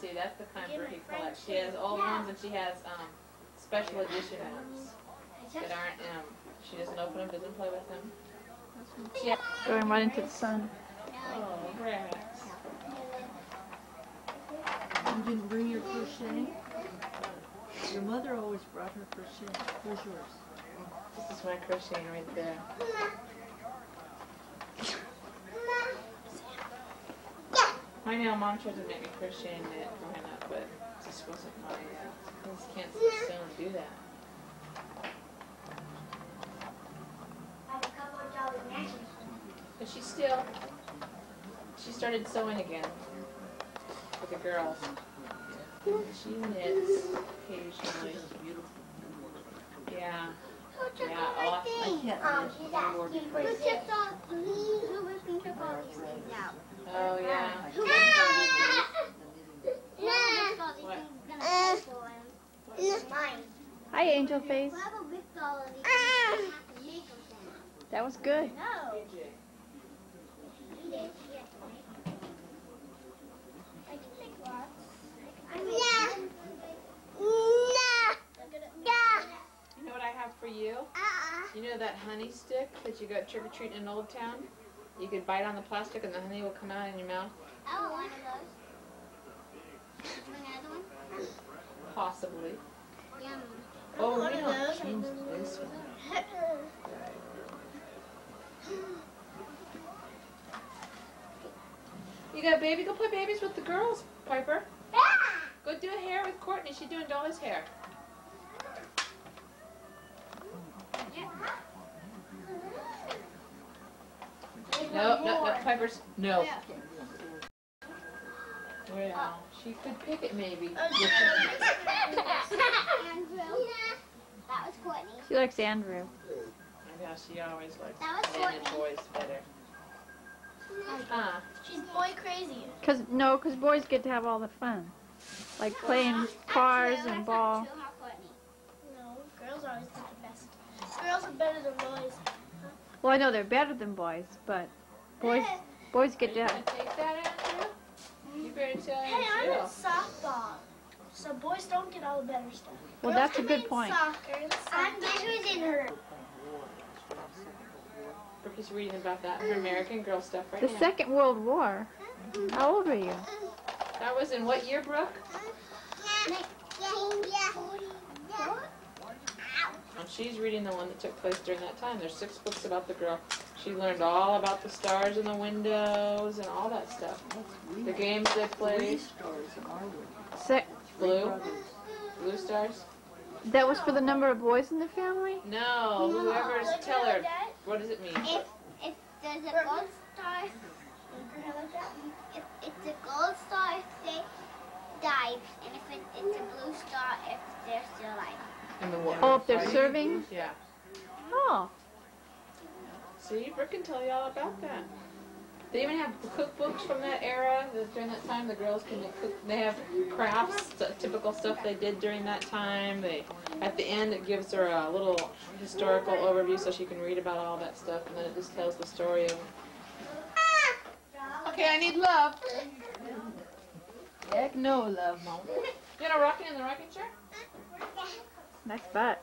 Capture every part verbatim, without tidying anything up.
See, that's the kind of he collects. She has old ones and she has um, special edition ones that aren't, um, she doesn't open them, doesn't play with them. She has Going right into the sun. oh, rats. You didn't bring your crochet? Your mother always brought her crochet. Where's yours? This is my crocheting right there. I know Mom tried to make me crochet and knit growing up, but it just wasn't my, uh, I just can't sit still and do that. But she still, she started sewing again with the girls. She knits occasionally. Yeah. Yeah, oh, I can't Um, knit. she's asking who took all, who, who took all these things out? Oh, yeah. Who took all these things? Who took all these What? things? Gonna pay for them. It's mine. Hi, Angel Face. Whoever ripped all of these things, I have to make them. That was good. No. You did, yes. I can make lots. I can make You know what I have for you? You know that honey stick that you got trick-or-treating in Old Town? You could bite on the plastic and the honey will come out in your mouth? I want one of those. You want another one? Possibly. Yum. Oh, we don't change this one. You got baby? Go play babies with the girls, Piper. Go do a hair with Courtney. She's doing Dolly's hair. No, no, no, Piper's. No. Well, she could pick it maybe. Andrew. That was Courtney. She likes Andrew. Yeah, she always likes That was men and Courtney. boys better. Huh? She's boy crazy. Cause no, cause boys get to have all the fun, like playing cars and ball. No, girls always do the best. Girls are better than boys. Well, I know they're better than boys, but boys boys Are get you to gonna have. take that, Andrew? You better tell Hey, I'm him in to. softball, so boys don't get all the better stuff. Well, Girls that's a can good be in point. Soccer, and I'm better than her. Brooke is reading about that in her American Girl stuff right The now. Second World War. How old are you? That was in what year, Brooke? Well, she's reading the one that took place during that time. There's six books about the girl. She learned all about the stars in the windows and all that stuff. The games they Three played. stars in our room. Se Blue? Brothers. Blue stars? that was for the number of boys in the family? No, whoever's tell her. What does it mean? If if there's a gold star, if it's a gold star if they died, and if it, it's a blue star if they're still alive. In the war. Oh, if they're serving? Yeah. Oh, See, Brooke can tell you all about that. They even have cookbooks from that era. that During that time, the girls can make cook. They have crafts, st- typical stuff they did during that time. They, at the end, it gives her a little historical overview so she can read about all that stuff, and then it just tells the story of. Okay, I need love. Heck no, love, Mom. You know, rocking in the rocking chair. nice butt.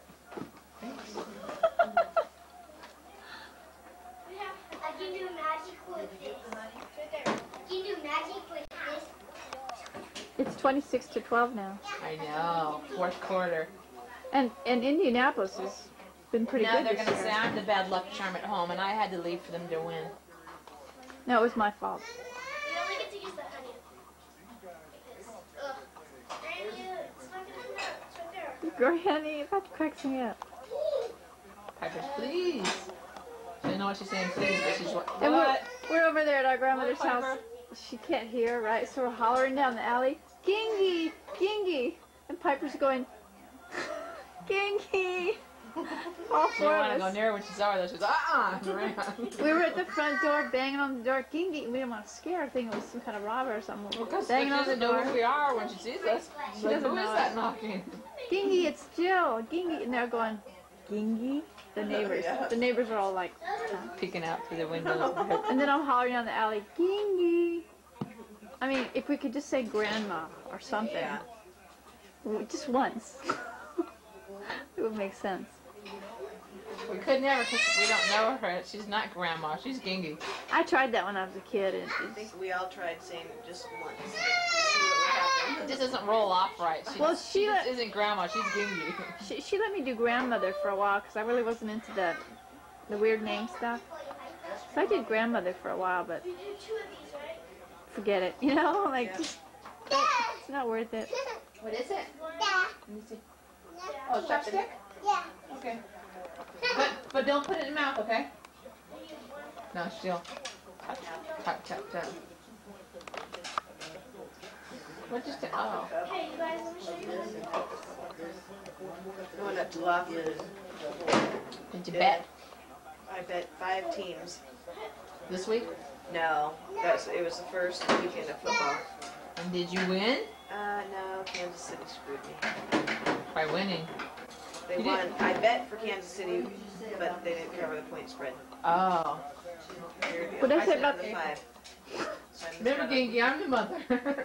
I can do magic with this. I can do magic with this. It's twenty-six to twelve now, I know. Fourth quarter. and and Indianapolis has been pretty Now good they're this gonna say year. I'm the bad luck charm at home, and I had to leave for them to win. No, it was my fault. You only get to use that honey. Ugh. Granny, it's not gonna hurt. It's right there. Granny, that cracks me up. Piper's please. She didn't know what she's saying, please, but she's what? And we're, What? we're over there at our grandmother's What, house. Piper? She can't hear, right? So we're hollering down the alley, Gingy, Gingy. And Piper's going, Gingy. All She four didn't want to of go us. near her when she saw her, though. She was, uh-uh. and ran. We were at the front door banging on the door, Gingy. We didn't want to scare her, thinking it was some kind of robber or something. Well, because she Banging on the doesn't know door. who we are when she sees us. She's She like, doesn't who is know that it. knocking? Gingy, it's Jill. Gingy. And they're going, Gingy? The neighbors. The neighbors are all like, Peeking out through the window. and then I'm hollering down the alley, Gingy. I mean, if we could just say grandma or something. Yeah. W- Just once. It would make sense. We could never because we don't know her. She's not grandma. She's Gingy. I tried that when I was a kid. And I it's, think we all tried saying it just once. See what would happen. It just doesn't roll off right. She, Well, she she just let- isn't grandma. She's Gingy. she, she let me do grandmother for a while because I really wasn't into the, the weird name stuff. So I did grandmother for a while, but forget it. You know, like, Yeah. just, it's not worth it. What is it? Yeah. Let me see. Oh, chopstick? Yeah. Okay. But but don't put it in the mouth, okay? No, still. Tap, tap, tap, tap. What just? Oh. Hey, you guys want to show you? Going up to Lafayette. Did you bet I bet five teams. this week? No, that's it was the first weekend of football. And did you win? Uh, no, Kansas City screwed me. By winning. They You won. didn't- I bet for Kansas City, but they didn't cover the point spread. Oh. Here we go. What did I say said about- the five. So I missed Remember, out on- Gingy, I'm the mother.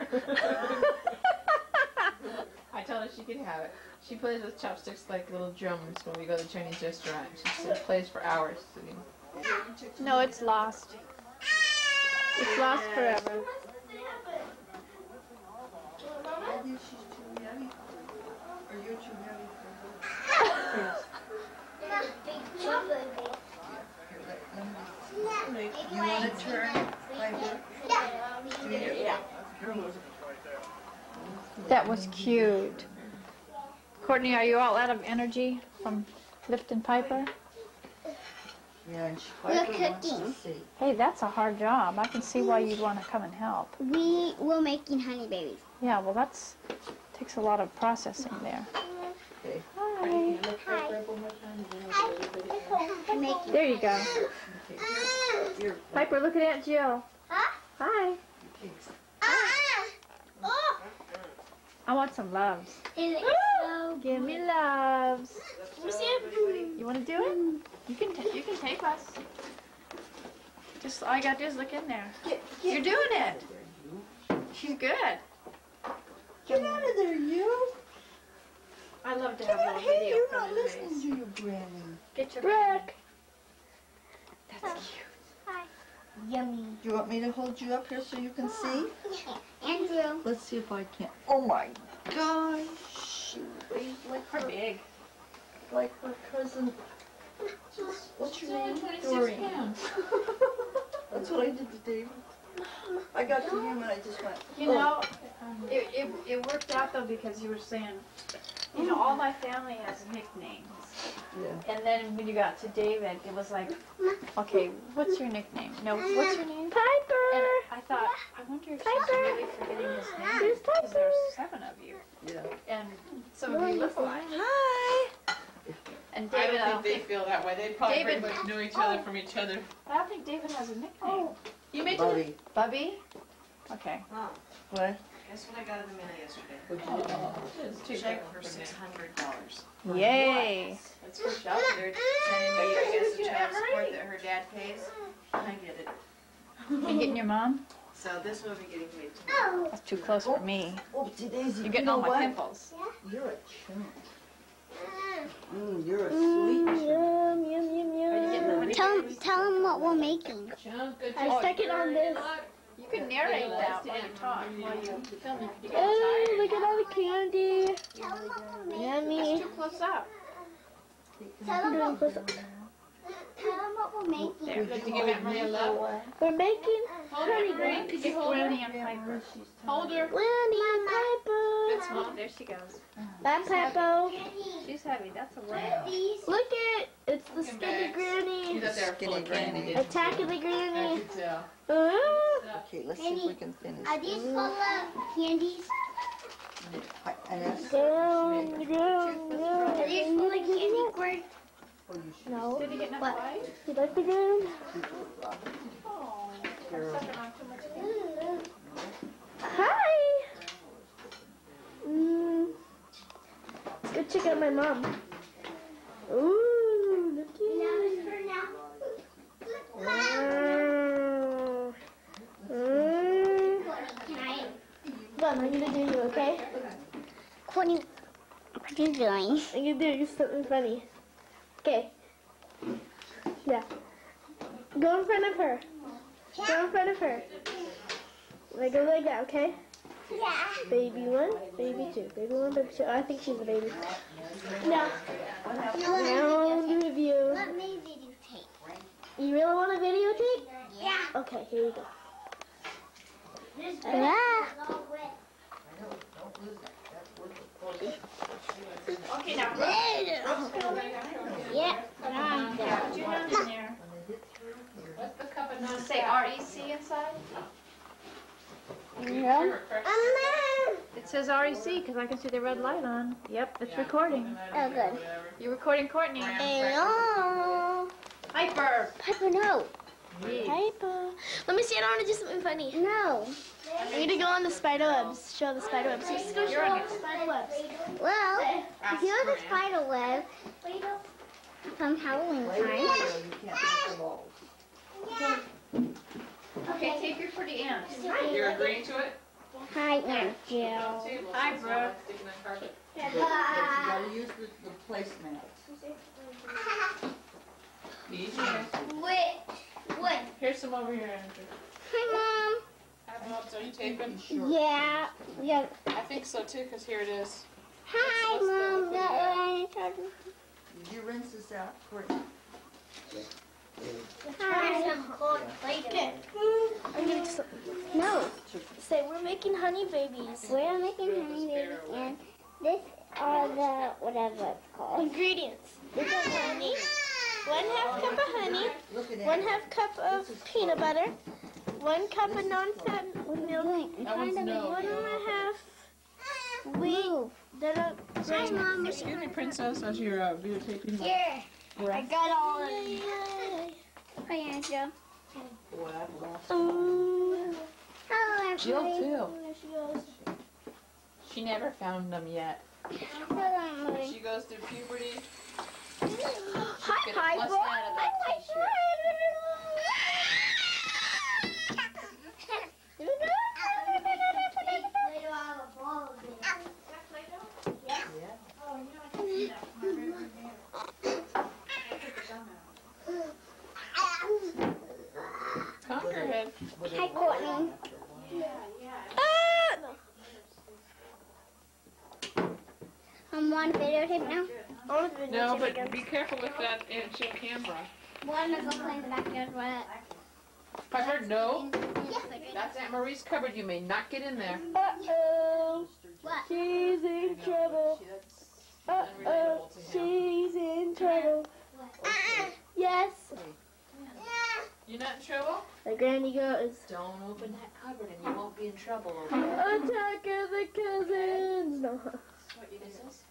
I told her she could have it. She plays with chopsticks like little drums when we go to the Chinese restaurant. She said plays for hours. Sitting. No, it's lost. It's lost forever. You want to turn? Yeah. That was cute. Courtney, are you all out of energy from lifting Piper? Yeah, and she We're Piper wants to cooking. see. Hey, that's a hard job. I can see why you'd want to come and help. We were making honey babies. Yeah, well, that's takes a lot of processing there. Okay. Hi. I'm making. There you go. Here, Piper, looking at Jill. Huh? Hi. Ah! Oh! I want some loves. Is it so Give me loves. good? You want to do it? You can. T- you can take us. Just all you gotta do is look in there. You're doing it. She's good. get out of there, you! I love to have a little Hey, video you're from not the listening face. to your granny. Get your brick. That's cute. Hi. Yummy. Do you want me to hold you up here so you can see? Andrew. Let's see if I can. Oh my gosh! Like Her her, big. like her cousin. What's your name? twenty-six Doreen. pounds. That's what I did to David. I got to him and I just went. You know, it, it, it worked out though because you were saying, you know, all my family has nicknames. Yeah. And then when you got to David, it was like, okay, what's your nickname? No, what's your name? Piper. And I thought, I wonder if she's really forgetting his name because there's seven of you, Yeah. and some of you look alike. Hi. And I David, I don't don't think think, they feel that way. They probably David- pretty much knew each other from each other. I don't think David has a nickname. You made Buddy. Bubby. Okay. Oh, What? guess what I got in the mail yesterday? It's too Check big for six hundred dollars. Yay. Let's push up. They're sending me, I guess, the child support that her dad pays. I get it. You getting your mom? So this will be getting paid tomorrow. That's too close for me. Oopsie daisy. You're getting you know all my what? pimples. You're a chump. Mm, you're a sweet chump. Yum, yum, yum, Are you getting the honey Tell, babies? tell them what we're making. Chunk, good I job. stuck it on this. You can narrate that while you talk, while you film it. You get Oh, tired. look at all the candy. Yummy. It's too close up. Tell them what we're, tell them what we're making. There. Did you give Aunt Maria love? We're making Hold her, Green. Could you It's hold her? Granny and Piper. Hold her. Winnie and Good Piper. small. There she goes. Bye, Piper. She's heavy. That's a word. Look at it's the Come skinny back. granny. He's up there full of Skinny candy. granny. Attacking the I granny. could tell. Ooh. Okay, let's see if we can finish. Are these full of candies? I, and that's, Down, down, down. Are these full of candy corn? oh, you should No. Did he get enough What? light? You like the ground? Oh, I'm sucking on too much candy. Hi. Mm. Let's go check out my mom. Ooh, look at Wow. Mm. on, I'm gonna do you, okay? Courtney, what are you doing? I'm gonna do you something funny. Okay. Yeah. Go in front of her. Go in front of her. Like go like that, okay? Yeah. Baby one, baby two, baby one, baby two. Oh, I think she's a baby. Now, round review. Let me videotape. You really want a videotape? Yeah. Okay, here we go. Yeah. Okay, now. Yeah. Put your nose in there. What's the cup of Does it nose? say R E C inside? Yeah. It says R E C because I can see the red light on. Yep, it's recording. Oh, good. You're recording Courtney. Hello. Hyper. Piper, no. Piper. Let me see, I don't want to do something funny. No. I'm gonna go on the spider webs. Show the spider webs. Let's go show the spider webs. Well, if you're the spider web from Halloween time. You can't take them all. Okay, take your pretty ants. You're agreeing to it? Hi, Aunt Jill. Hi, Brooke. Sticking on carpet. But, but you gotta use the, the placemats. Easy. Wait, wait. Here's some over here, Andrew. Hi, Mom. Have them up, so you taping? Yeah. Yeah. I think so too, because here it is. Hi, Mom. That way. Did you rinse this out, Courtney? Hi. I'm gonna do something. No. Say, we're making honey babies. We're making honey babies, and this are the whatever it's called. Ingredients. This is honey. One half cup of honey. Look at One that. half cup of peanut butter. One cup of non-fat milk. That one's no. One and a half wheat. Then a Hi, Mom. Excuse me, Princess, as you're uh, videotaping. my- Here. I got all of them. Yay. Hi, Aunt Jill. Boy, I've lost Um, Hello, everybody. Jill, too. there she goes. She never found them yet. Hello, Emily. She goes through puberty. Hi, Get it Piper. flushed out of that t-shirt. Conquerhead. Hi, Courtney. I'm on videotape now. No, but be careful with that Aunt Jill camera. One is go play in the backyard with Piper, no. Yes, I did. That's Aunt Marie's cupboard. You may not get in there. Uh-oh. What? She's in trouble. That's Uh-oh. unrelatable to him. She's in trouble. Yes. You not in trouble? The granny goes. Don't open that cupboard and you won't be in trouble. Okay? Attack of the cousins. No. What is this?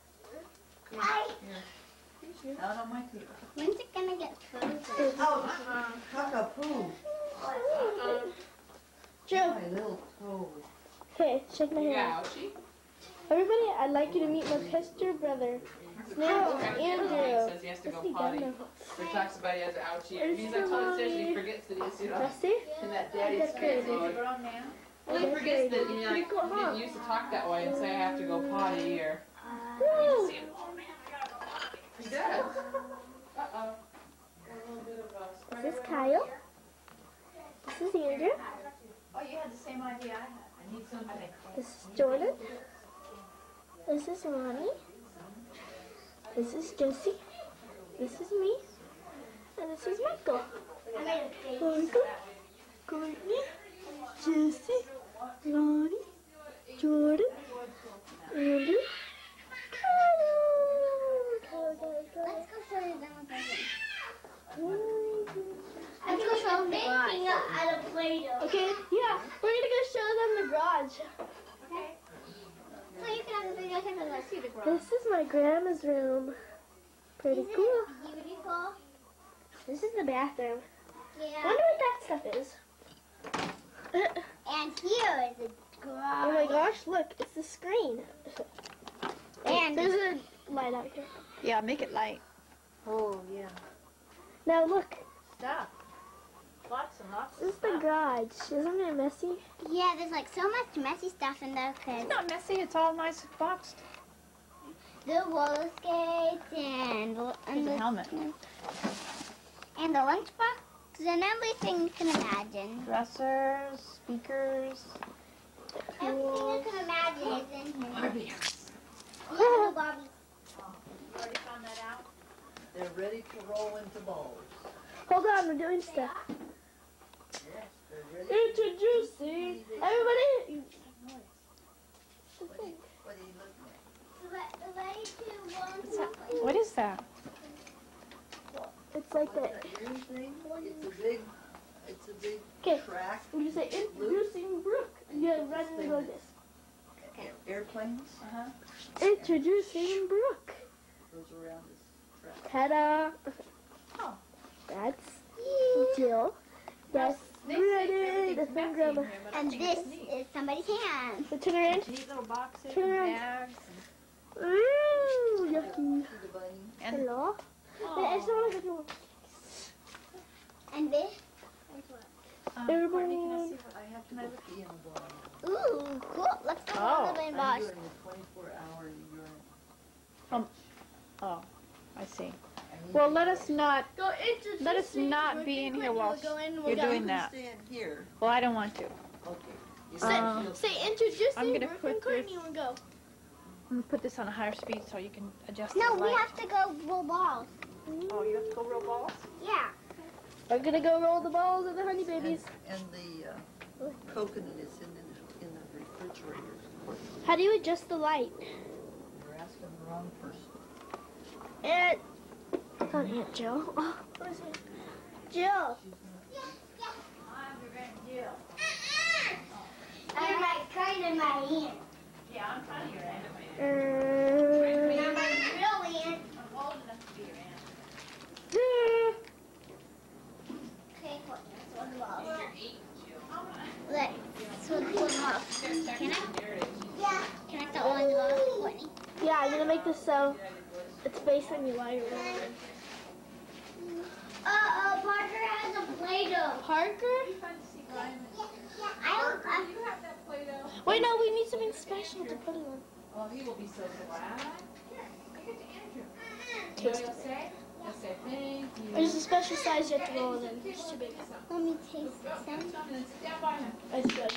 out on my table. When's it gonna get frozen? Oh, cockapoo. Uh-uh. Joe. My little toes. Okay, shake my You hand. got ouchie? Everybody, I'd like you to meet my pester brother. Now, He Andrew. says he has to Let's go be potty. done now. He talks about he has an ouchie. It means I told him today he forgets that he's, you know, Rusty? in that daddy's That's space crazy. mode. Grown man. Well, he That's forgets that, crazy. you know, like, Go he didn't home. used to talk that way and say I have to go potty or... Woo! He does. Uh-oh. A little bit of a This is Kyle. This is Andrew. Oh, you had the same idea I had. I need something. This is Jordan. This is Ronnie. This is Josie. This is me. And this is Michael. Michael, Courtney, Josie, Ronnie, Jordan, Andrew, Kyle. Kyle, Kyle, Kyle. Let's go show you them a present. Let's go show them making out of Play-Doh. Okay, yeah, we're gonna go show them the garage. Okay. So you can have the video camera. Let's see the garage. This is my grandma's room. Pretty Isn't cool. it beautiful? This is the bathroom. Yeah. Wonder what that stuff is. And here is the garage. Oh my gosh, look, it's the screen. And There's a light out here. Yeah, make it light. Oh, yeah. Now look, Stop. Lots and lots This of is the stuff. garage. Isn't it messy? Yeah, there's like so much messy stuff in there because It's not messy. It's all nice and boxed. the roller skates and, the- Here's and a the helmet. and the lunchbox and everything you can imagine. Dressers, speakers. Everything you can imagine is in here. Barbie. Yeah, the Barbie. You already found that out? They're ready to roll into balls. Hold on, we're doing stuff. Yes, they're ready. Introducing everybody. What are you, what are you looking at? Re- Ready to roll into What is that? It's like What's that. that green thing? It's a big, it's a big Okay. track. When you say introducing Brooke, you run and go this. Airplanes Introducing Brooke. goes around this track. Ta-da. Oh. That's Jill. That's They say Brandon. everything's That's my messy in grandma. here, but I And think this it's neat. is somebody's hand. So turn around. Neat little boxes Turn and around. bags. Ooh, yucky. See the bunny? And, Hello. oh, Wait, I just want to go. And this. um, Courtney, can I see what I have to go pee in the blind. Ooh, cool. Let's go Oh. to the I'm box. doing the twenty-four hour urine. oh, I see. I need Well, to let go. us not, Go introduce. let us not be in here while go in, you're doing You that. can stand here. Well, I don't want to. Okay. You Say, Um, feel- say introducing I'm gonna Brooke put and Courtney this- and go. I'm going to put this on a higher speed so you can adjust No, the we light. have to go roll balls. Oh, you have to go roll balls? Yeah. We're gonna go roll the balls of the honey babies. And, and the uh, coconut is in the, in the refrigerator. How do you adjust the light? You're asking the wrong person. Aunt. It's not Aunt Jill. Oh, what is it? Jill. You're my kind of my hand. Yeah, I'm trying to get it. Uh, You're my real hand. I'm old enough to be your aunt. uh, Okay, Courtney, let's roll the balls. Let's roll the balls. Can I? Yeah. Can I start rolling the balls, Courtney? yeah, I'm gonna make this so it's facing you while you're rolling. Uh-oh, Parker has a Play-Doh. Parker? I don't, I, You have that Play-Doh? Wait, no, we need something special to put it on. Oh, he will be so glad. Here, give it to Andrew. You know Taste what it. he'll say? He'll say, thank you. There's a special size you have to roll it in. It's too big. let me taste some. And then sit down by him. It's good.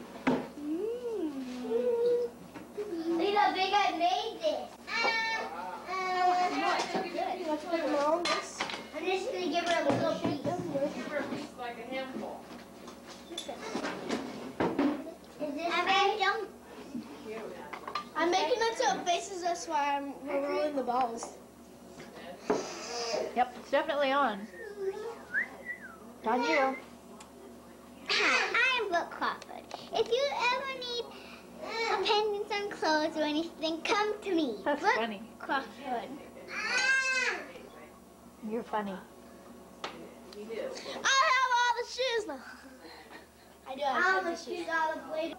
Mmm. Look how big I made this. Let's put them all on this. I'm just gonna give her a little piece. Give her a piece like a handful. Is this I don't. I'm making it so it faces us while I'm we're rolling the balls. Yep, it's definitely on. On you. Hi, I'm Brooke Crawford. If you ever need opinions on clothes or anything, come to me. That's Brooke funny. Crawford. You're funny. I have all the shoes now. I do have All the shoes. shoes, all the blade.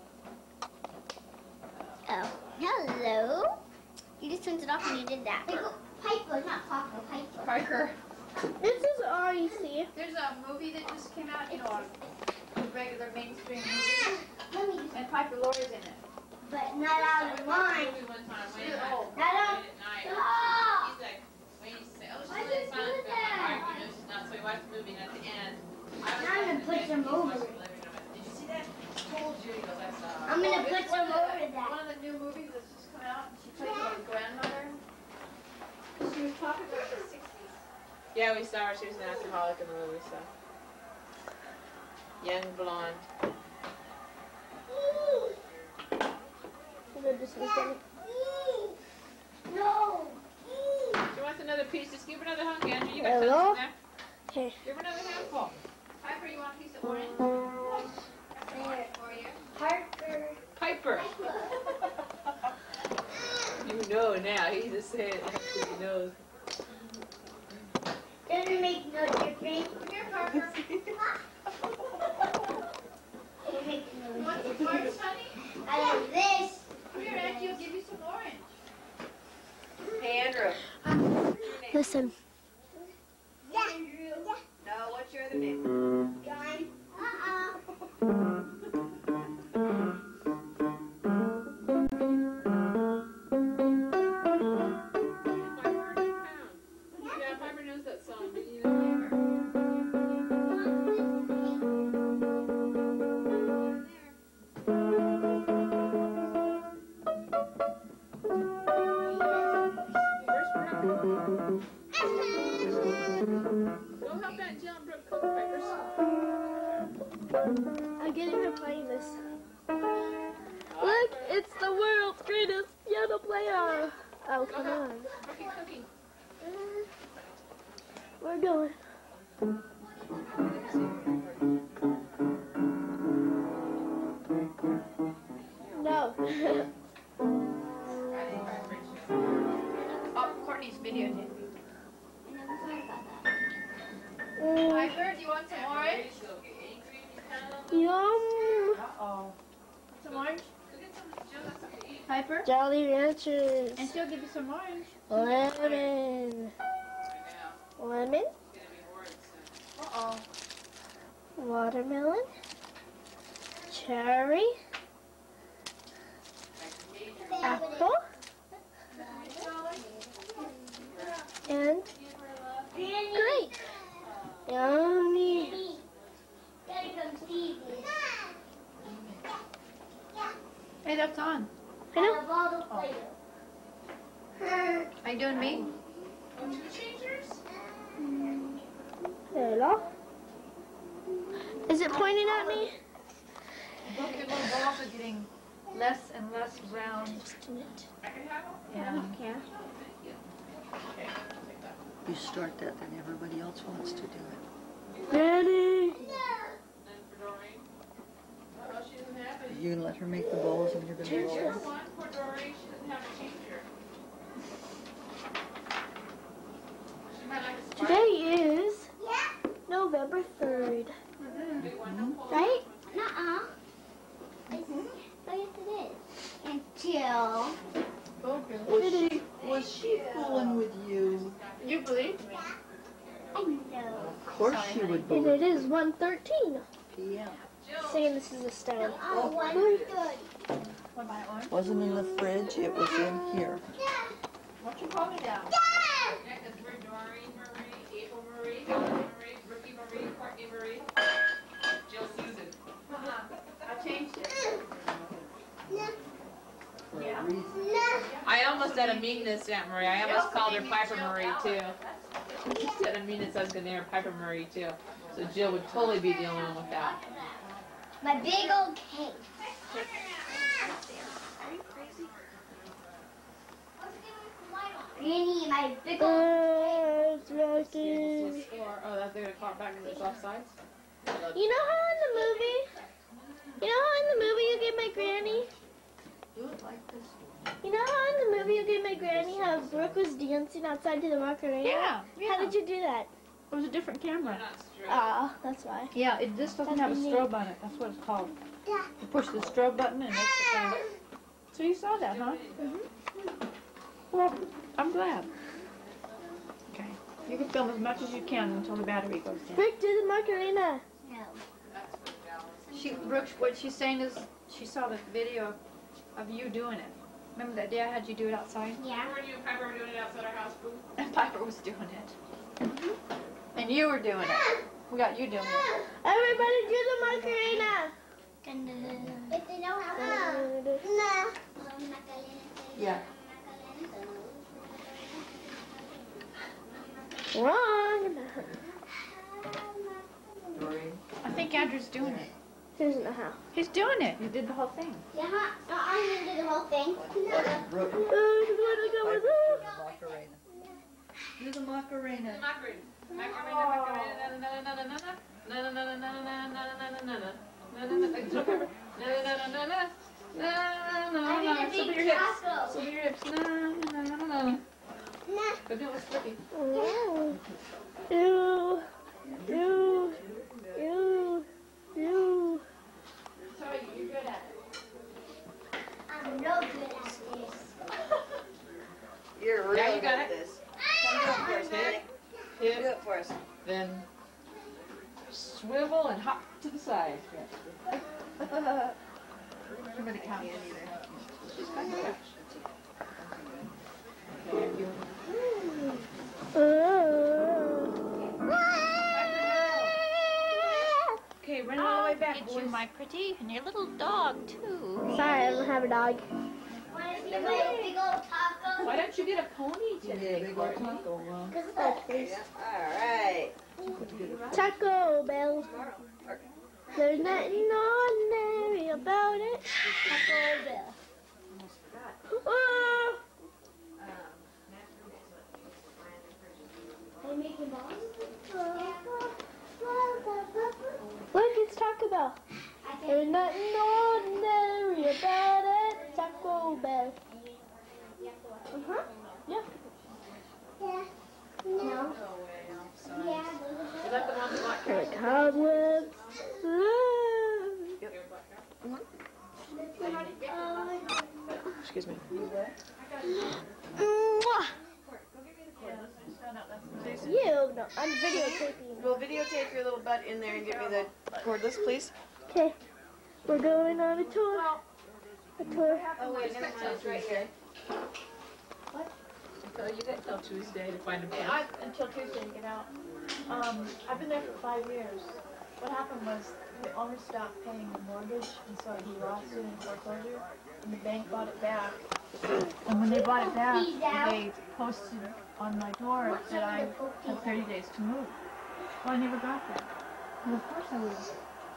Oh, hello. You just turned it off and you did that. Piper, not Parker, Piper. Parker. This is R E C. There's a movie that just came out, you know, a regular mainstream movie, Let me just, and Piper Laura's in it. but not out of mine. One time, She's Wayne and I- old. Not out. Wayne and I- Stop! He's like, Wayne used to say, oh, she's Why'd really you silent do film. I'm that? like, you know, she's not. So we watched the movie, and at the end, I was Now I'm like, gonna put some he's over watching it. the living room. I said, did you see that? I told you. He goes, I saw. I'm gonna Oh, put it's some one of over the- that. One of the new movies that's just come out, and she plays like a grandmother. She was talking about the sixties. Yeah, we saw her. She was an alcoholic in the movie, so. Young blonde. And then just look at it. No. She wants another piece. Just give her another hunk, Andrew. You got Hello? tons in there. Okay. Give her another handful. Piper, you want a piece of orange? That's an orange for you. Parker. Piper. You know now. He just said it because he knows. Doesn't make no difference. Here, Parker. It makes no You want difference. some orange, honey? I love this. Come here, Auntie, I'll give you some orange. Hey, Andrew. Listen. Andrew. No, what's your other name? John. Greatest piano player. Oh, come on. Rookie cookie. We're going. No. Oh, Courtney's videotaping. Mm, Piper, do you want some orange? yum. Uh-oh. Some orange? Piper? Jolly Ranchers. And she'll give you some orange. Lemon. Lemon. Uh-oh. Watermelon. Cherry. Apple. And grape. Yummy. Hey, that's on. I know. Are you doing me? Hello. Is it pointing at me? Look, your little balls are getting less and less round. And Yeah. You start that, then everybody else wants to do it. Ready? You let her make the bowls and you're going to roll them. Today is November third. Right? Nuh-uh. It's, oh, yes, it is. Until Was she, was she fooling with you? you believe me. I know. Of course she would And believe. it is one thirteen. P M Saying this is a stone. Oh, one thirty. What about orange? Wasn't in the fridge, it was in here. Why don't you call me down? Because we're Doreen Marie, April Marie, Helen Marie, Rookie Marie, Courtney Marie, Jill Susan. I changed it. For a Yeah. reason. I almost had a meanness, Aunt Marie. I almost called her Piper Marie too. Instead of meanness, I was going to name her Piper Marie too. So Jill would totally be the only one with that. My big old cake. Granny, my big old Oh, it's rocking. Or, oh, that's they're going to call it back because it's offsides? You know how in the movie? You know how in the movie you get my granny? Do it like this. You know how in the movie you get my granny how Brooke was dancing outside to the Macarena? Yeah, yeah. How did you do that? It was a different camera. Ah, that's why. Yeah, it, this doesn't That'd have a be neat. strobe on it. That's what it's called. You push the strobe button and it makes it go. So you saw that, huh? Mm-hmm. Well, I'm glad. Okay. You can film as much as you can until the battery goes down. Brooke, do the Macarena. No. She, Brooke, what she's saying is she saw the video of you doing it. Remember that day I had you do it outside? Yeah. Remember when you and Piper were doing it outside our house, Boo? And Piper was doing it. And you were doing it. We got you doing it. Everybody do the Macarena. If they know how to. No. Yeah. Wrong. Doreen. I think Andrew's doing it. He doesn't know how. He's doing it. You did the whole thing. Yeah, I'm gonna do the whole thing. Brooke. Oh, he's gonna go with it. Macarena. Do the Macarena. Macarena. Macarena, Macarena, na na na na na. Na na na na na na na na na na na. Na na na na na na na na. Na na I na. need a Some of big your hips. taco. Some of your hips. Na na na na na. Nah. Go do it with Slippy. Oh. Ew. Ew. Ew. Ew. Sorry, you're good at it. I'm no good at this. You're Yeah, real you good got at it. this. Hip, Do hip, it for us. then swivel and hop to the side. Remember the count. Okay, run all the way back, It's you, boys. my pretty, and your little dog, too. Sorry, I don't have a dog. Wanna see my big old taco? Why don't you get a pony Yeah, today, big old Courtney? taco, huh? Cause Oh, look. please. All right. Taco Bell. There's nothing ordinary about it. Taco Bell. bed. Uh-huh. Yeah. Yeah. No. Yeah. You left them on the black For couch. the cobwebs. Excuse me. Mwah. You, no, I'm videotaping. We'll videotape your little butt in there and get me the cordless, please. Okay, we're going on a tour. A tour. Oh, wait, never mind. It's right here. What? So you got till Tuesday to find a Yeah, place. I, until Tuesday to get out. Um, I've been there for five years. What happened was the owner stopped paying the mortgage, and so he lost it in foreclosure, and the bank bought it back. And when they bought it back, they posted on my door that I had thirty days to move. Well, I never got that. Well, of course I would have.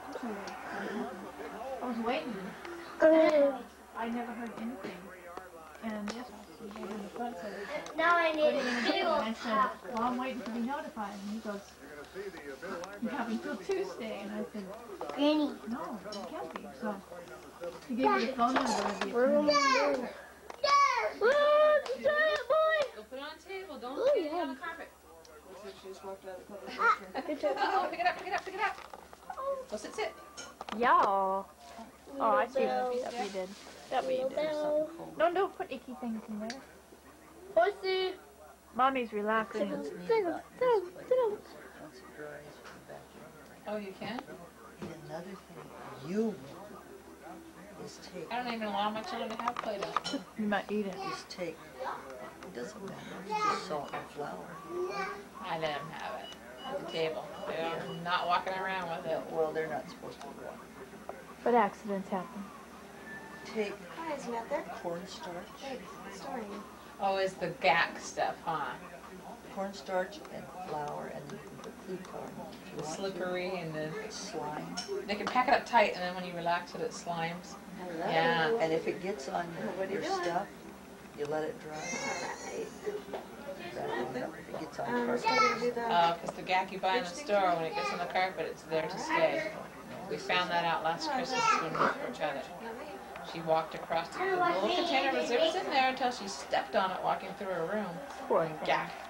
I was waiting. Uh, I never heard anything. And yes, he gave him the phone, said, Now I what need are you going to do? to And I said, well, I'm waiting to be notified. And he goes, you have until Tuesday. And I said, Granny. no, it can't be. So he gave me the phone number of the we're attorney. going. Whoa, it's a giant boy. Go put it on the table. Don't Oh, get it yeah. on the carpet. She just walked out of the public Good job. Oh, pick it up, pick it up, pick it up. Go sit, sit. Yeah. Oh, I see Little what bell. you did. That Little bell. No, don't put icky things in there. Horsey. Mommy's relaxing. Sit down, sit down, sit down. Once it dries, vacuum. Oh, you can? And another thing you is take, I don't even allow my children to have Play-Doh. You might eat it. is take, it doesn't matter, it's just salt and flour. I let them have it at the table. They're not walking around with it. Well, they're not supposed to walk. But accidents happen. Take Hi, Samantha. cornstarch, Hey, sorry. Oh, it's the G A C stuff, huh? cornstarch and flour, and then you can put food coloring if The you want slippery and the... to. Slime. They can pack it up tight, and then when you relax it, it slimes. Yeah. And if it gets on What are your, you your doing? stuff, you let it dry. Alright. Vacuum it up. If it gets on Um, your so we're carpet. gonna do the. Uh, because the G A C you buy in the store, when it gets on the carpet, it's there to stay. We found that out last Christmas when we first had it. She walked across the, the little container was, it was in there until she stepped on it walking through her room. Poor G A C.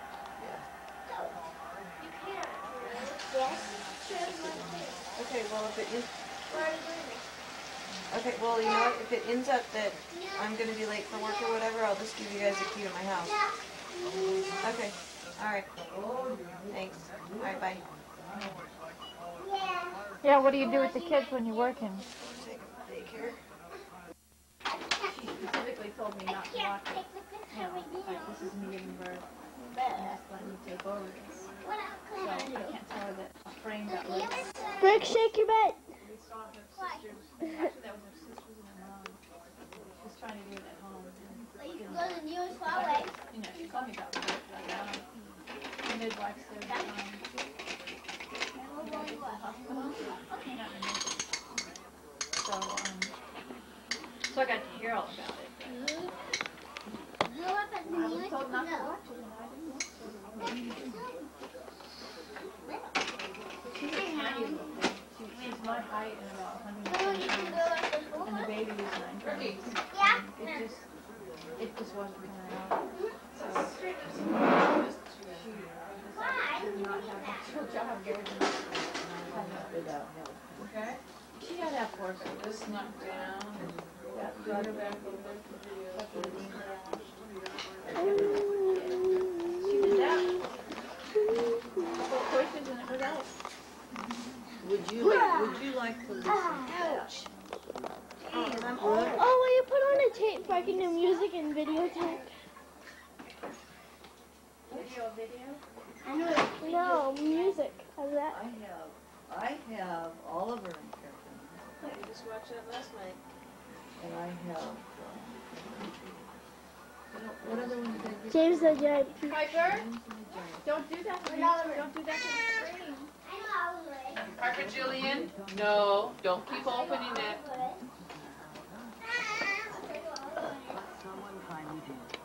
Okay, well, if it is. Okay, well, you know what? If it ends up that I'm gonna be late for work or whatever, I'll just give you guys a key to my house. Okay. Alright. Thanks. Alright, bye. Yeah, what do you do with the kids when you're working? Take them to daycare. She specifically told me not to watch it. You know, like this is me giving birth. And that's letting me take over this. So I can't tell her that a frame got lit. Rick, shake your butt. We saw her sisters. Actually, that was her sisters and her mom. She was trying to do it at home. And, you know, you know, she told me about it. Like, um, the midwife said, um, you know, it's a hospital. Not in Memphis. So, um, so I got to hear all about it. I was told not to watch it, and I didn't watch it. She's a tiny little thing. She, she's my height and about one hundred ten pounds. And the baby was nine pounds. And it just, it just wasn't coming out. So, she just, she did not have a real job getting Without help. Okay. She had that force. This knocked down. That Put her back over there for the... She did that. Put questions and it was out. Would you like, would you like to listen? Ouch. Hey, and I'm What? Oh, will you put on a tape so I can do music and videotape? Video, video? No, music. How's that? I have, I have Oliver and Kevin, You just watched that last night. and I have, uh, what other one did you? James the Giant Peach. Piper, don't do that to me. Don't do that to the screen. Parker Julian? No, don't keep opening it. Someone finally did.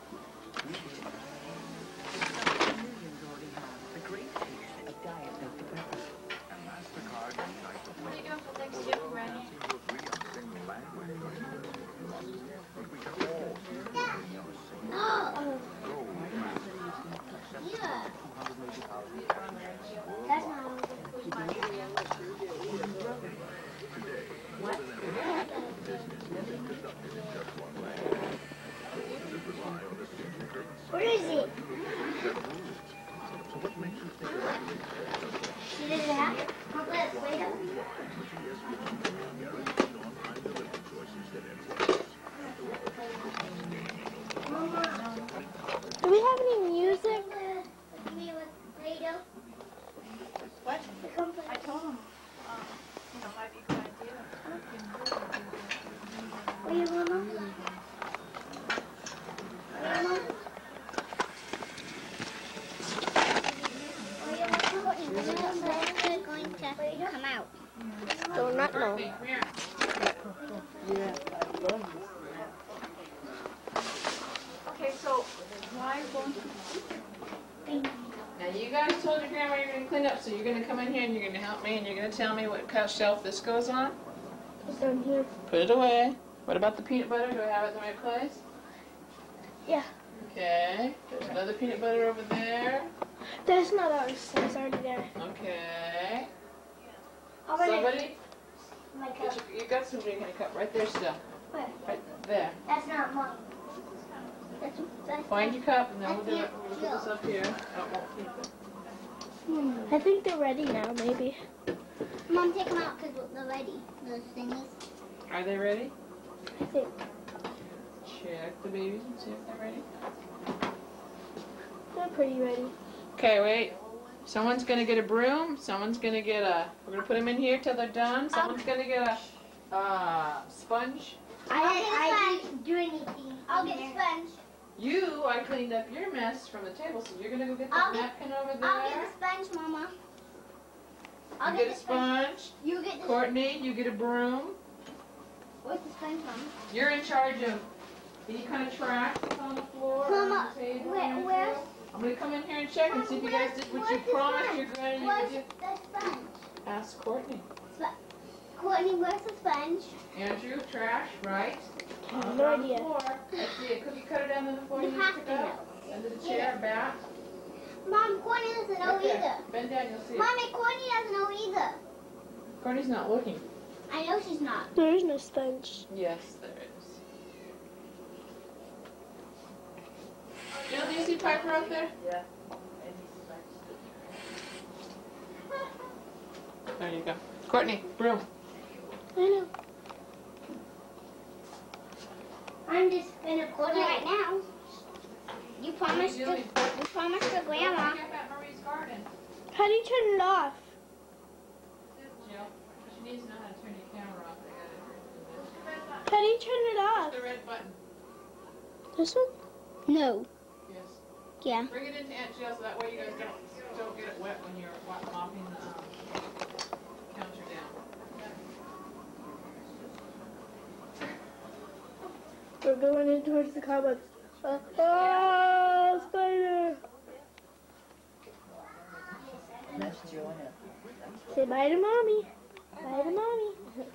Millions already have the great taste of Diet Doctor Pepper. What are you doing for Thanksgiving, Granny? But we can all is it? See this hat? I'll put it way up. Do we have any music? What? I told him, um, you know, might be a good idea. Will you, Mama? Mama? They're going to come out. Do not know. Come here. Yeah, I love this. Okay, so why won't you? Now you guys told your grandma you're gonna clean up, so you're gonna come in here and you're gonna help me and you're gonna tell me what kind of shelf this goes on. It's down here. Put it away. What about the peanut butter? Do I have it in the right place? Yeah. Okay. There's another peanut butter over there. That's not ours. That's already there. Okay. How about Somebody, my get cup? your, you got some drink in a cup right there still. Where? Right there. That's not mine. That's, that's Find your cup and then we'll, I do it. can't we'll put this up here. Oh, won't keep it. Hmm. I think they're ready now, maybe. Mom, take them out because they're ready. Those thingies. Are they ready? I think. Check the babies and see if they're ready. They're pretty ready. Okay, wait. Someone's gonna get a broom. Someone's gonna get a. We're gonna put them in here till they're done. Someone's gonna get a uh, sponge. I didn't, I didn't do anything. I'll get a sponge. You, I cleaned up your mess from the table, so you're gonna go get I'll that get- napkin over there. I'll get the sponge, Mama. I'll You get, get a the sponge. sponge. You get the Courtney, you get a broom. Where's the sponge, Mama? You're in charge of any kind of trash that's on the floor or on Mama, the table. where, or where's, anything. I'm gonna come in here and check and see if you guys did what you where's the promised sponge? your granny you Where's would do. the sponge? Ask Courtney. Courtney, where's the sponge? Andrew, trash, right? I have On no the idea. floor. I see a cookie cutter down on the floor You you need have to pick to up. Under the chair, back. Mom, Courtney doesn't know Right there. either. Bend down, you'll see it. Mommy, Courtney doesn't know either. Courtney's not looking. I know she's not. There is no sponge. Yes, there is. Jill, do you see Piper up there? Yeah. There you go. Courtney, broom. I know. I'm just gonna Courtney right now. You promised You to, doing? you promised to Grandma. Look at Marie's garden. How do you turn it off? Jill, she needs to know how to turn your camera off. I How do you turn it got off? it. The red button. This one? No. Yes. Yeah. Bring it into Aunt Jill so that way you guys don't don't get it wet when you're wa- mopping the um, counter down. We're going in towards the cupboard. Uh, oh, spider! That's Joanna. Say bye to mommy. Bye to mommy.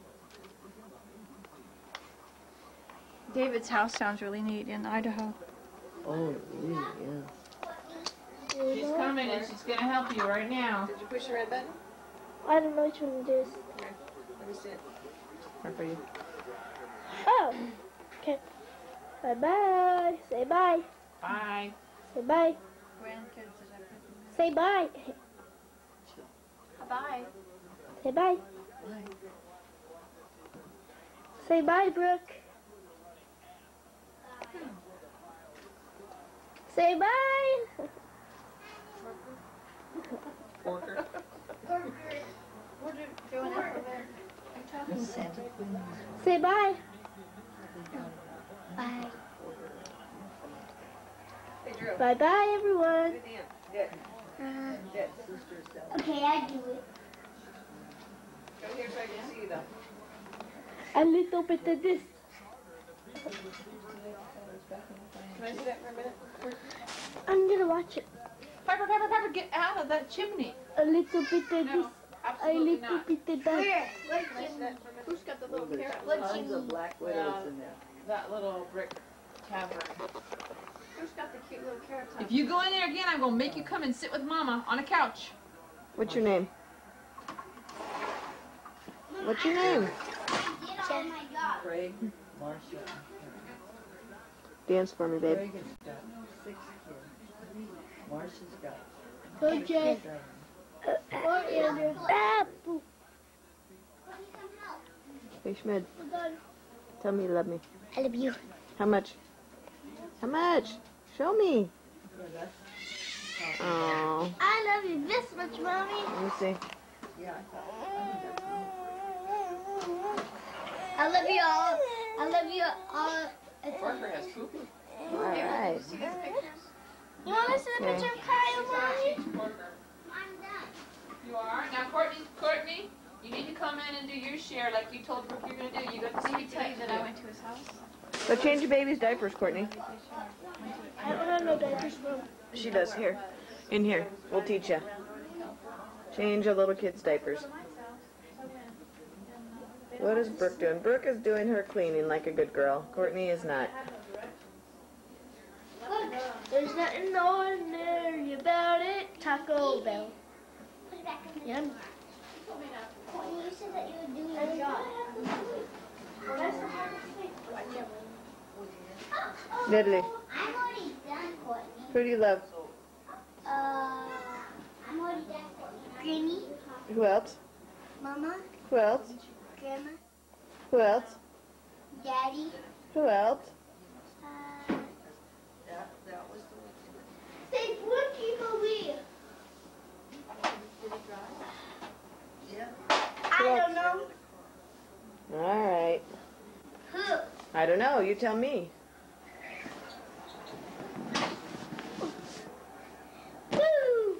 David's house sounds really neat in Idaho. Oh, really? Yeah. She's coming and she's gonna help you right now. Did you push the red button? I don't know which one it is. Let me see it. Right for you. Oh. Okay. Bye bye. Say bye. Bye. Say bye. Grandkids, is that Say bye. Bye. Say bye. Say bye, Brooke. Say bye. Porker. Where'd you go in over there? Miss Santa Queen. Say bye. Bye. Hey, Drew. Bye bye, everyone. Good hand. Good. Uh, Good. Sister's down. okay, I do it. Go here so I can see you, though. A little bit of this. Can I see that for a minute? I'm gonna watch it. Piper, Piper, Piper, get out of that chimney. A little bit of this. No, A absolutely little not. bit of that. Where? Where's Can I see Jim? that for a minute? Who's got the Oh, little there's carrot? What tons you- of black widows Well, in there. That little brick tavern. Who's got the cute little carrot top? If you go in there again, I'm gonna make you come and sit with Mama on a couch. What's your name? What's your name? I did all my job. Craig, Marcia. Dance for me, babe. Craig has got six kids. Marcia's got Go, Jay. Go, Andrew. Ah, boo. Hey, Schmid, We're done. tell me you love me. I love you. How much? How much? Show me. Oh, I love you this much, Mommy. let me see. Yeah, I love you all. I love you all. Parker has poopy. All right. You want to see the Okay. picture of Kyle, Mommy? Parker. You are? Now, Courtney, Courtney, you need to come in and do your share like you told Brooke you're going to do. You got to Did he speak tell you to that I went to his house? Go change your baby's diapers, Courtney. I don't have no diapers, Mom. She does. Here. In here. We'll teach you. Change a little kid's diapers. What is Brooke doing? Brooke is doing her cleaning like a good girl. Courtney is not. There's nothing ordinary about it. Taco Bell. Put it back in the Yum. You said that you would do your job. Natalie, I'm already done, Courtney. who do you love? Uh, I'm already done, Courtney. Granny, Who else? Mama, Who else? Grandma, Who else? Daddy. Who else? Uh, that, that was the say what people we. Yeah. I don't know All right. who. I don't know. You tell me. Woo!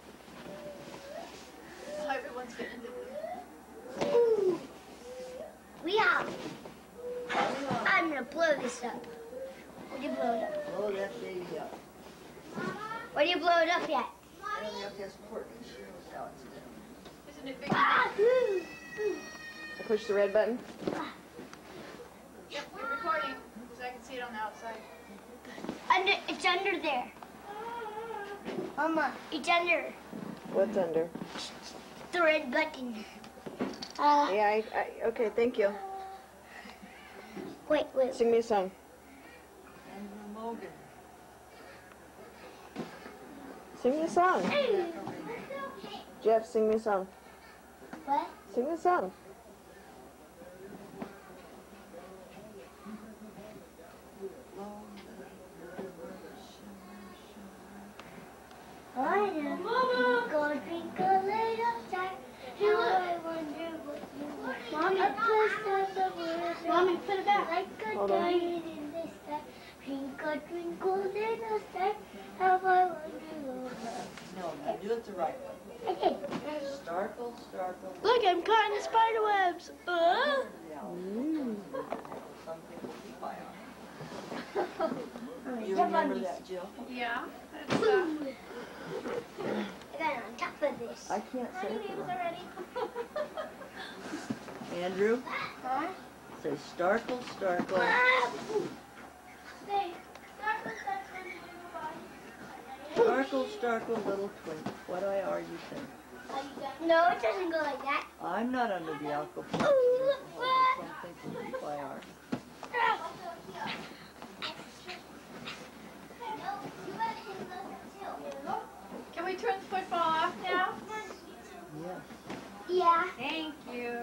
Everyone's getting into Woo! We out. I'm gonna blow this up. Where do you blow it up? Blow that baby up. Where do you blow it up yet? Well, you have to ask Courtney. She knows how it's done. Isn't it big? Ah, woo, woo. I push the red button. Yep, you're recording, because I can see it on the outside. Under, it's under there. Mama, it's under What's under? the red button. Uh, Yeah, I, I okay, thank you. wait, wait. Sing me a song. Andrew Mogan. Sing me a song. Jeff, sing me a song. What? Sing me a song. I know. Mama, go twinkle little star. How I wonder what you are. Mommy, Mommy, put it back. Like a Hold on. diamond in the sky. Twinkle, twinkle little star. How I wonder what No, now do it the right way. I did. Starkle, starkle. Look, I'm caught in spider webs. Uh. Yeah. Mm. Some people fly on. You Jump on remember this. that, Jill? Yeah. It's, uh, I got on top of this. I can't say it. babies already. Andrew, Huh? say starkle, starkle. Ah! Say, Starkle, starkle, little twink. What do I argue think? no, it doesn't go like that. I'm not under the alcohol. Ooh, Some people fly are. Can we turn the football off now? Yes. Yeah. Thank you.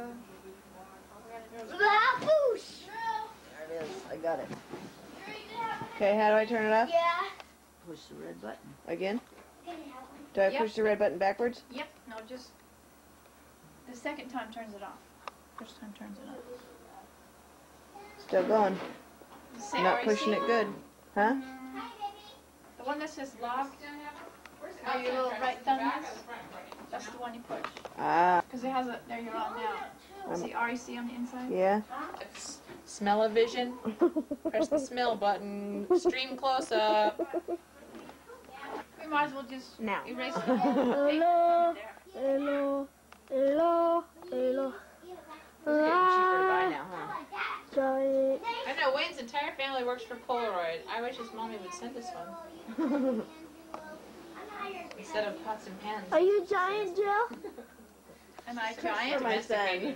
Ah, boosh. There it is. I got it. Okay, how do I turn it off? Yeah. Push the red button. Again? Do I Yep. push the red button backwards? Yep, no, just the second time turns it off. First time turns it off. Still going. Say Not R E C. pushing it good. Huh? The one that says lock, Where's the Are you outside little trash? right The thumb back is? or the front, right? that's the one you push. Ah, Because it has a, there you're on now. Um, See R E C on the inside? yeah. It's smell-o-vision. Press the smell button. Stream close up. We might as well just Now. erase the Hello, there. hello, hello, hello. It's getting cheaper to buy now, huh? Giant. I know Wayne's entire family works for Polaroid. I wish his mommy would send us one instead of pots and pans. Are you giant, Jill? Am I For giant? my son.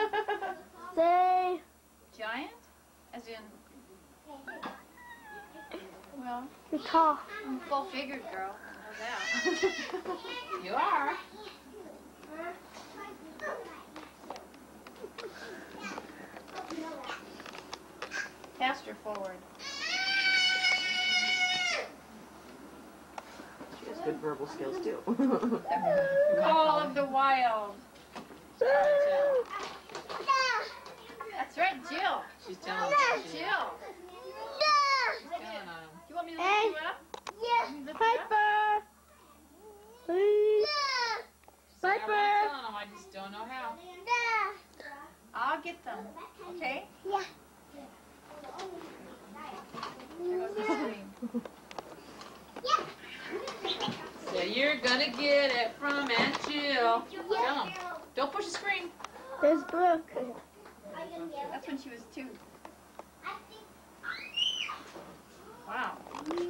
Say, Giant? As in, well, you're tall. I'm full figured, girl. that. You are. Cast her forward. She has good verbal skills too. Call of the wild. That's right, Jill. She's telling Jill. She's telling on him. You want me to lift Hey. you up? Yeah. Lift you up? Piper. Please. So I'm Piper. not telling him, I just don't know how. I'll get them. Okay? Yeah. There goes the screen. So you're gonna get it from Aunt Jill. Tell him. Don't push the screen. There's Brooke. That's when she was two. Wow.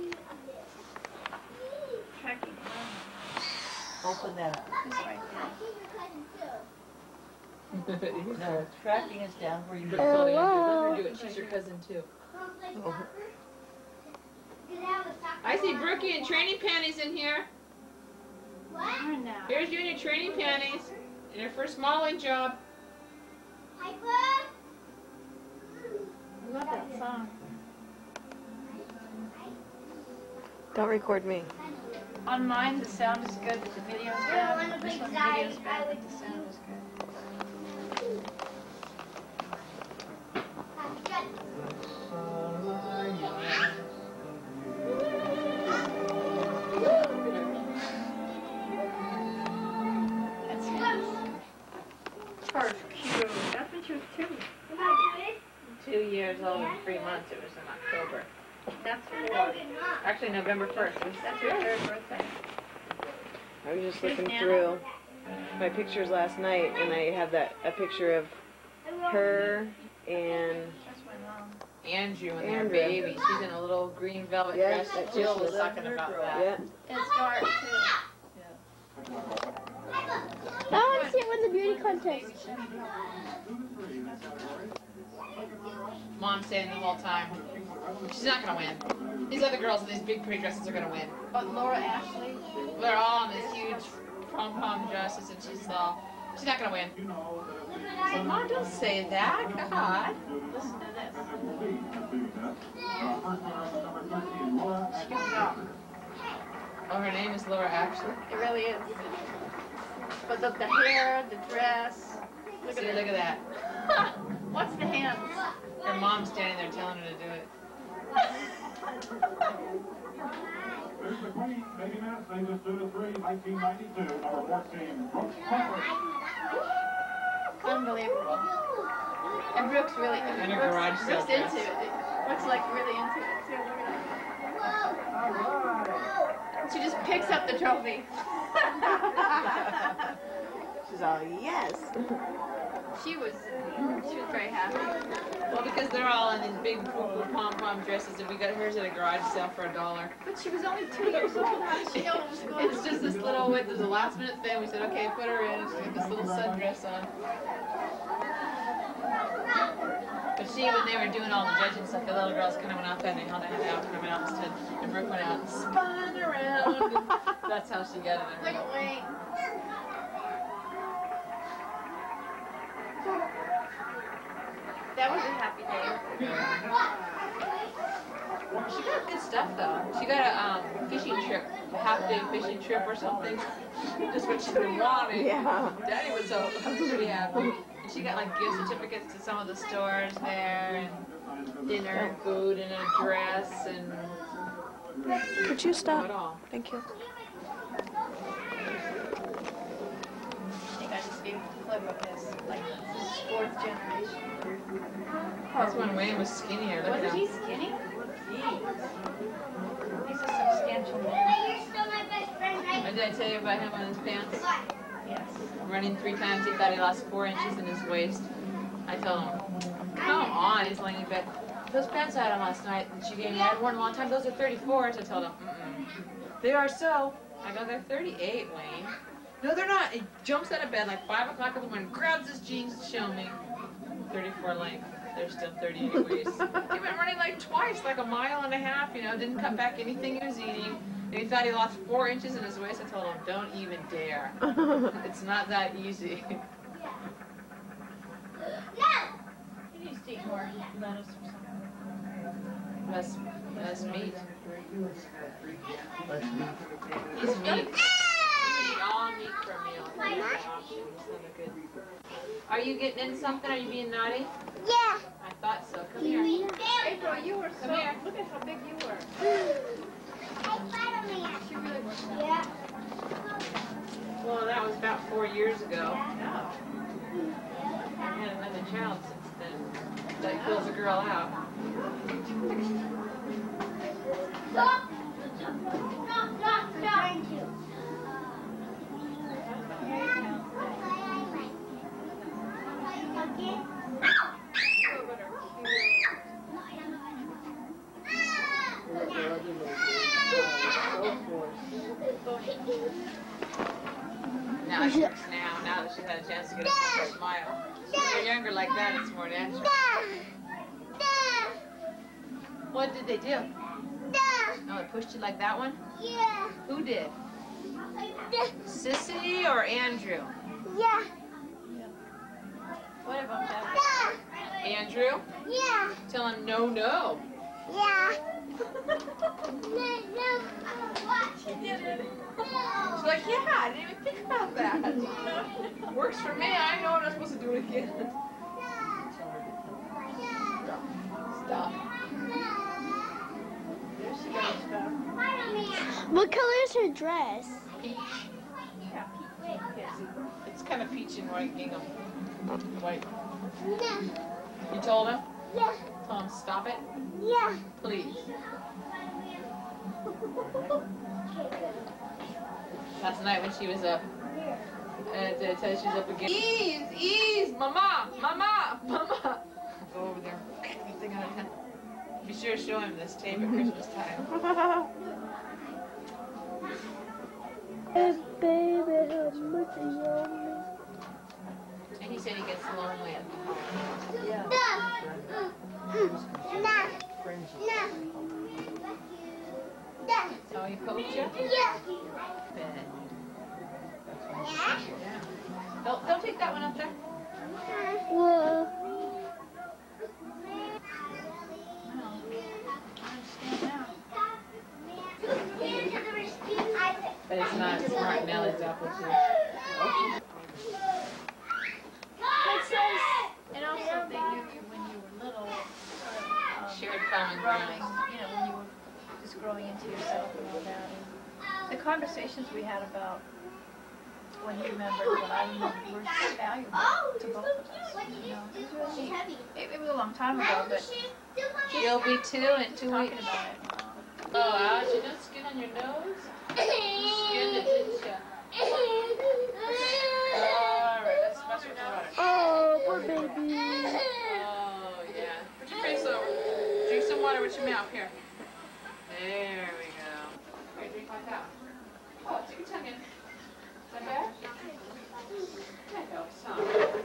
Tracking. Open that up. This right there. No, tracking is down where you. Let her do it. She's your cousin too. I see Brookie in training panties in here. Turn now. Here's you in your training panties. In your first modeling job. I love that song. Don't record me. On mine, the sound is good, but the video's bad. This one, the video's bad, but the sound is good. That's nice. Her cute. That's when she was two. Two years old and three months. It was in October. That's four. Actually, November first. That's her third birthday. I was just Here's looking Nana. through my pictures last night, and I have that a picture of her and That's my mom. Andrew and their Andrew. baby. She's in a little green velvet Yes, dress. that's Jill what was she talking lives in about her that. yeah. It's dark too. I want to see it win the beauty contest. Mom's saying the whole time, she's not gonna win. These other girls in these big pretty dresses are gonna win. But Laura Ashley. They're all in these huge pom pom dresses, and she's all, she's not gonna win. I said, Mom, don't say that. God. Listen to this. She comes out. Oh, her name is Laura Ashley. It really is. But the, the hair, the dress. Look See, at look it. at that. What's the hands? Her mom's standing there telling her to do it. There's the Queen, Baby Matt, Stainless two to three, nineteen ninety-two, number fourteen, Brooks Pepper. Unbelievable. And Brooke's really And her Brooke's, garage sale Brooke's into dress. it. Brooke's like really into it too. Look at her. She just picks up the trophy. She's all yes. She was she was very happy. Well, because they're all in these big pom pom dresses, and we got hers at a garage sale for a dollar. But she was only two years old. How did she know what was going on? It's just this little, it was a last minute thing. We said, okay, put her in. She got this little sundress on. But she, when they were doing all the judging stuff, the little girls kind of went out there and they held their head out and went out instead. And Brooke went out and spun around. And that's how she got it. Look at Wayne. That was a happy day. She got good stuff though. She got a um, fishing trip, a half day fishing trip or something. Just what she's been wanting. Yeah. Daddy was so pretty happy. And she got like gift certificates to some of the stores there, and dinner and food and a dress and Could you it stop? all. Thank you. I think I just gave a clip of this, like this is fourth generation. That's when Wayne was skinnier. Look at Wasn't him. he skinny? He's a substantial man. What did I tell you about him on his pants? Yes. Running three times, he thought he lost four inches in his waist. I told him, come on, he's laying in bed. Those pants I had on last night, and she gave me, I hadn't worn them a long time, those are thirty-fours. I told him, mm-mm. They are so. I go, they're thirty-eight, Wayne. No, they're not. He jumps out of bed like five o'clock in the morning, grabs his jeans to show me. thirty-four length. They're still thirty-eight waist. He went running like twice, like a mile and a half, you know, didn't cut back anything he was eating. He thought he lost four inches in his waist. I told him, don't even dare. It's not that easy. He needs to eat more lettuce or something. Less, less meat. Let's meet. He's meat. He would eat all meat for a meal. That's the option. It's not a good. Are you getting in something? Are you being naughty? Yeah. I thought so. Come here. April, you were so. Come here. Look at how big you were. She really was. Yeah. Well, that was about four years ago. No. I had another child since then. That fills a girl out. Stop. Stop. Stop. Stop. Now she looks now, now that she's had a chance to get a smile. When you're younger like that, it's more natural. What did they do? Oh, they pushed you like that one? Yeah. Who did? Sissy or Andrew? Yeah. What about that? Andrew? Yeah. Tell him no, no. Yeah. No, no. What? She did it. She's like, yeah, I didn't even think about that. Works for me. I know I'm supposed to do it again. Stop. There she goes. Stop. What color is her dress? Peach. Yeah. Yes. It's kind of peach and white gingham. White. No. You told him? Yeah. Tell him stop it, Yeah. please. Last night when she was up, uh, did I tell you she was up again? Ease, ease, mama, mama, mama. Go over there. Thing out of ten. Be sure to show him this tape at Christmas time. Hey, baby, how much is on me? And he said he gets lonely at the home. Yeah. No. No. No. No. So he coached you? Yeah. Good. Yeah. Yeah. Don't, don't take that one up there. Whoa. But it's not, it's Martinelli's apple too. And also, they knew you when you were little, sort of, um, Shared common growing, ground. you know, when you were just growing into yourself and all that. And the conversations we had about when you remembered what I remembered were so valuable to both of us. You know, it was really neat. It, it was a long time ago, but You'll be two in two talking weeks. about it. Um, Oh, ouch, you got skin on your nose? Skin it, didn't ya? Alright, let's smash it water. Oh, poor baby. Oh, yeah. Put your face over. Drink some water with your mouth. Here. There we go. Here, drink like that. Oh, stick your tongue in. Is that bad? That helps, huh?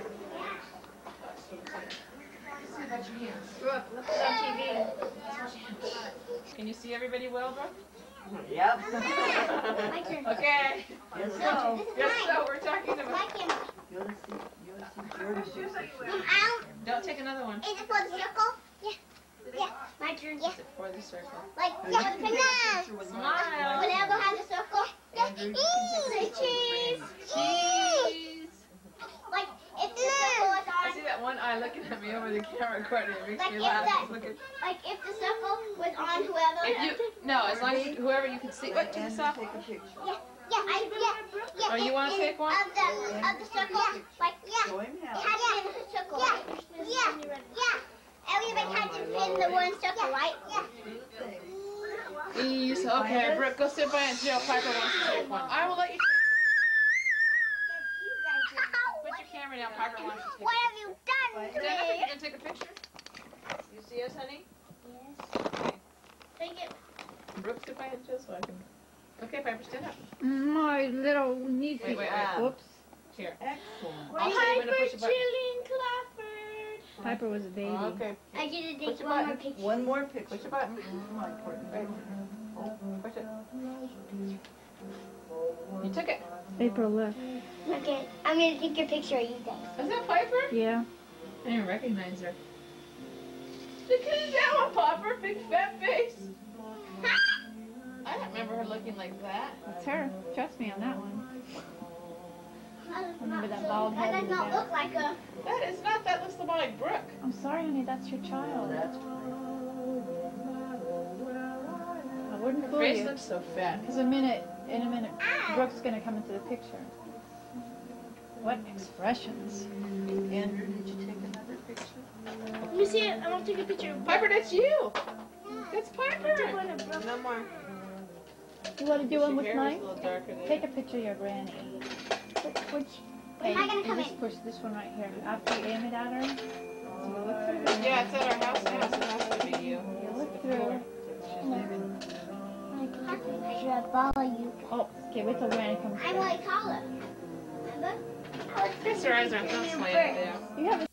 Let's see about your hands. Brooke, look at on T V. Can you see everybody well, bro? Yep. My turn. Okay. Yes, so. Yes, so we're talking My about. camera. You wanna see, you wanna see Jordan's Out. Don't take another one. Is it for the circle? Yeah. Yeah. My turn. Yeah. Is it for the circle? Like, yeah. Banana. Smile. Whenever has a circle. Yeah. Andrew, you Eee, cheese. Cheese. Like, if the circle is I on. see that one eye looking at me over the camera recording. It makes Like me if laugh. that- Just look at. Like, if the circle was on whoever. If you no, as long as whoever you can see. What? Take this off. Take a picture. Yeah. Yeah. I, yeah. Yeah. Oh, you if- wanna if- take one? Of the, of the circle. Like, yeah. Show him It how. had to be in a circle. Yeah. Yeah. Yeah. Everybody had to fit in the one circle, right? Yeah. Ease. Okay, Brooke, go sit by and Jill. Piper wants to take one. I will let you. Put your camera down. Piper wants to take What one. have you done to Stand up me? and take a picture. You see us, honey? Yes. Take it. Brooke, sit by and Jill so I can. Okay, Piper, stand up. My little niece. Wait, wait, Ah. wait. Whoops. Here. Excellent. I'll show you when to push the button. Clifford. Piper was a baby. Okay. I get to Push take the one more button. picture. One more picture. Push the button. Oh, my important. Push it. You took it. April left. Okay, I'm gonna take a picture of you guys. Is that Piper? Yeah. I didn't recognize her. Look at that one, Popper. Big fat face. I don't remember her looking like that. It's her. Trust me on that one. That Remember that bald head That in does the not back? look like a. That is not. That looks more like Brooke. I'm sorry, honey. That's your child. That's I wouldn't Her fool face you. looks so fat. Because a minute, in a minute, Brooke's gonna come into the picture. What expressions? Andrew, did you take another picture? Let me see it. I want to take a picture. Piper, that's you. That's Piper. No more. You want to do one with Her hair was mine? a little darker than Take a picture of your granny. Which? which hey, Am I gonna you come just in? push this one right here. After you aim it at her, so you look through. Yeah, it's at our house now, so it has to be you. You look through. Should I follow you? Oh, okay. Wait till Granny comes. I'm back. like taller. Remember? I guess her eyes aren't that slanted there. You have a